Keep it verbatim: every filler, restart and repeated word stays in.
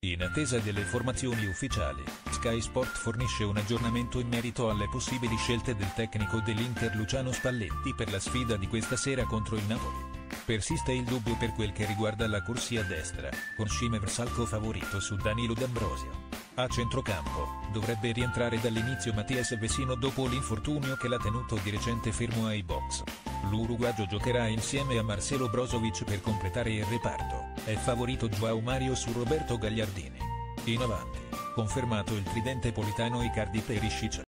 In attesa delle formazioni ufficiali, Sky Sport fornisce un aggiornamento in merito alle possibili scelte del tecnico dell'Inter Luciano Spalletti per la sfida di questa sera contro il Napoli. Persiste il dubbio per quel che riguarda la corsia a destra, con Scimer salco favorito su Danilo D'Ambrosio. A centrocampo, dovrebbe rientrare dall'inizio Mattias Vecino dopo l'infortunio che l'ha tenuto di recente fermo ai box. L'uruguagio giocherà insieme a Marcelo Brozovic per completare il reparto, è favorito João Mario su Roberto Gagliardini. In avanti, confermato il tridente Politano Icardi Perisic.